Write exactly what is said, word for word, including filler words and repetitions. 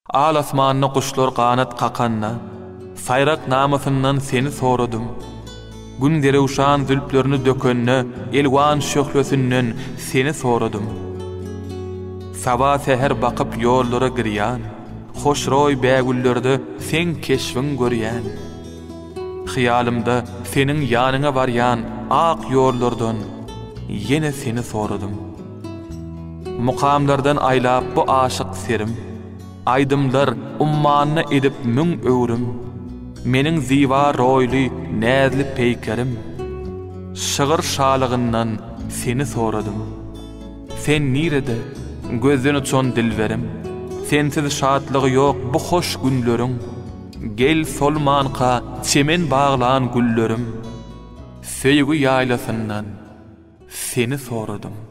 Al asmanna kuşlar qanat qakanna, sayrak namasından seni soradym. Gün derewşan zülplerini dökenne, elwan şöhlösünden seni soradym. Sabah seher bakıp yollara girýän, hoşroy bägüllerde sen keşfin görýän. Hyalymda senin ýanyňa barýan ak yollardan yine seni soradym. Mukamlardan aylap bu aşık serim, aydımlar ummanyny edip müň öwrüm. Meniň ziwa roýly näzli peýkerim, şygyr şalygyndan seni soradym. Sen nirede, gözün uçan dilberim, sensiz şadlygy ýok bu hoş günleriň. Gel solmanqa çemen baglan güllerim, söýgü ýaýlasyndan seni soradym.